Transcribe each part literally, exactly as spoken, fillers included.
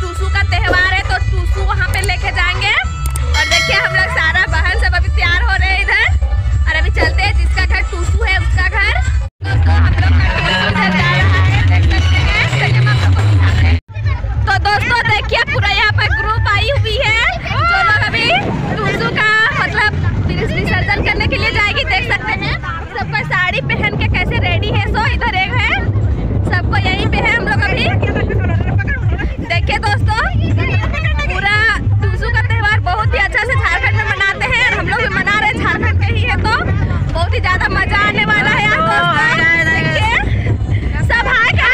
टूसू का त्योहार है, तो टूसू वहाँ पे लेके जाएंगे। और देखिए हम लोग सारा बहन सब अभी तैयार हो रहे हैं इधर, और अभी चलते हैं जिसका घर टूसू है उसका घर। दोस्तों हम लोग का टूसू उधर जा रहा है, देख सकते हैं। चलिए हम आप लोग को दिखाते हैं। तो दोस्तों देखिए पूरा यहाँ पर ग्रुप आई हुई है जो लोग अभी टूसू का मतलब विसर्जन करने के लिए जाएगी। देख सकते हैं सबको साड़ी पहन के कैसे रेडी है। सो इधर एक है, सबको यहीं पे है हम लोग अभी। देखिए दोस्तों पूरा टूसू का त्योहार बहुत ही अच्छा से झारखंड में मनाते हैं, और हम लोग भी मना रहे हैं, झारखंड के ही है तो बहुत ही ज्यादा मजा आने वाला है यार दोस्तों। देखिए सब हाय का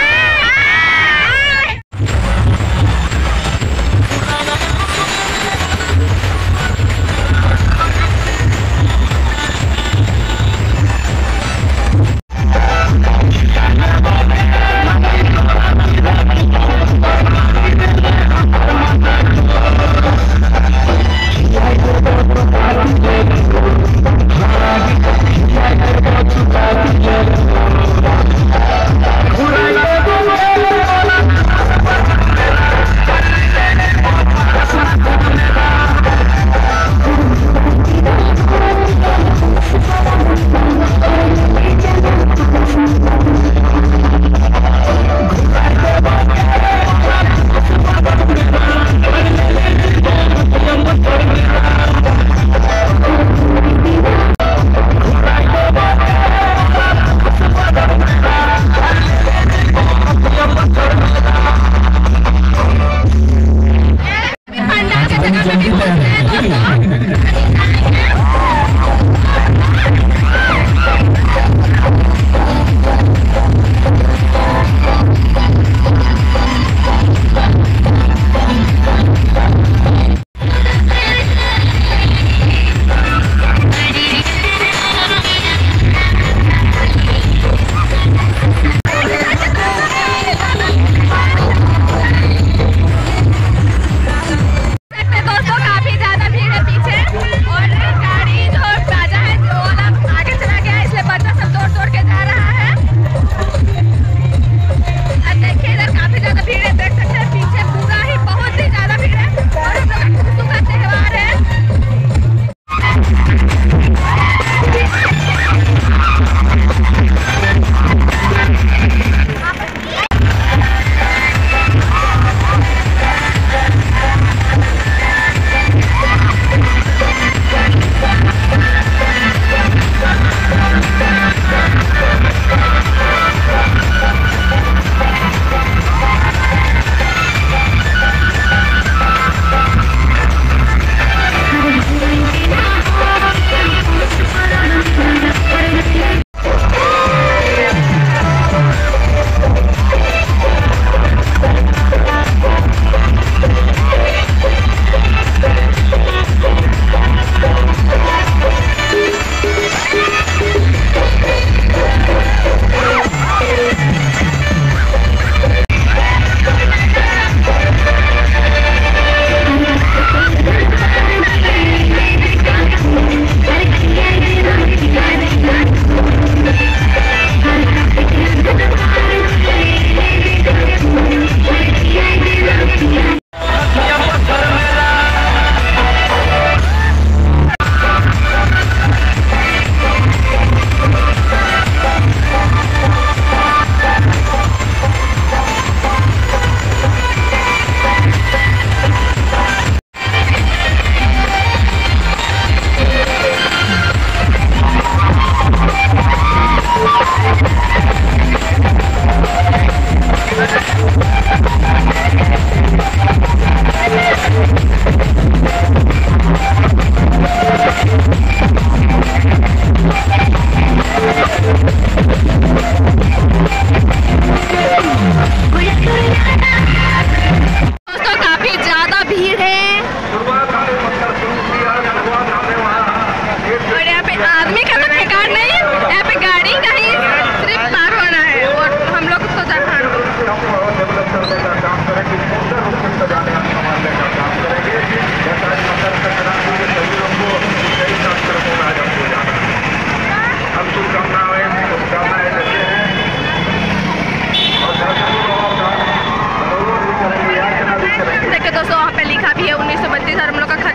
इधर हम लोग का